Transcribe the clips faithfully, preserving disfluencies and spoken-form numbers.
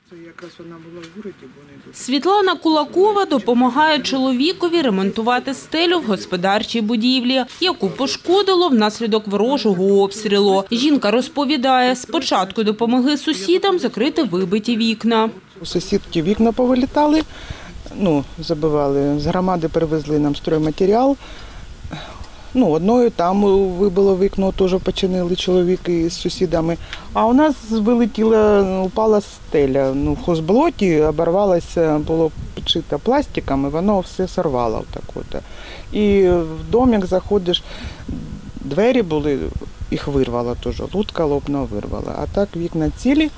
Якраз вона була в городі, бо не дуже. Світлана Кулакова допомагає чоловікові ремонтувати стелю в господарчій будівлі, яку пошкодило внаслідок ворожого обстрілу. Жінка розповідає, спочатку допомогли сусідам закрити вибиті вікна. У сусідки вікна повилітали, ну, забивали. З громади привезли нам стройматеріал. Ну, одною там вибило вікно, теж починили чоловіки з сусідами. А у нас вилетіла, упала стеля. Ну, в хозблоті обірвалося, було підшито пластиком, і воно все сорвало. Так от. І в домик заходиш, двері були, їх вирвало теж, лутка лопнула, вирвала. А так вікна цілі,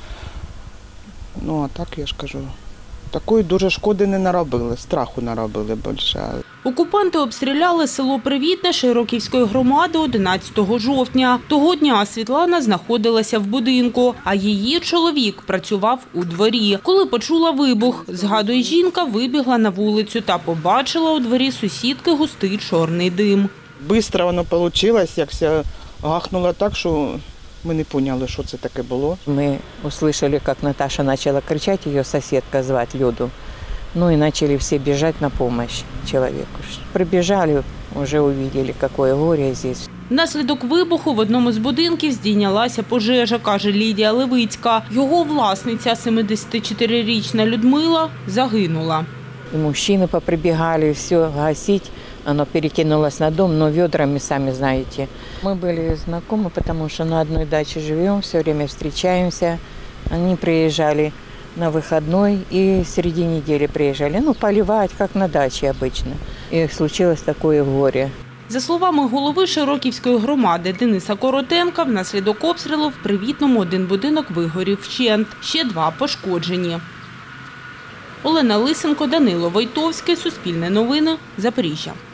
ну, а так я ж кажу. Такої дуже шкоди не наробили, страху наробили більше. Окупанти обстріляли село Привітне Широківської громади одинадцятого жовтня. Того дня Світлана знаходилася в будинку, а її чоловік працював у дворі. Коли почула вибух, згадує жінка, вибігла на вулицю та побачила у дворі сусідки густий чорний дим. Швидко воно вийшло, як все гахнуло так, що ми не поняли, що це таке було. Мы услышали, как Наташа начала кричать, ее соседка звать Люду. Ну и начали все бежать на помощь человеку. Прибежали, уже увидели, какое горе здесь. Внаслідок вибуху в одному з будинків здійнялася пожежа, каже Лідія Левицька. Його власниця, семидесятичотирирічна Людмила, загинула. И мужчины поприбегали, все гасить. Оно перекинулось на дом, но ведрами, сами знаете. Мы были знакомы, потому что на одной даче живем, все время встречаемся. Они приезжали на выходной и среди недели приезжали, ну, поливать, как на даче обычно. И случилось такое горе. За словами голови Широківської громади Дениса Коротенка, внаслідок обстрілу в Привітному один будинок вигорів вщент, ще два пошкоджені. Олена Лисенко, Данило Войтовський, Суспільне новини, Запоріжжя.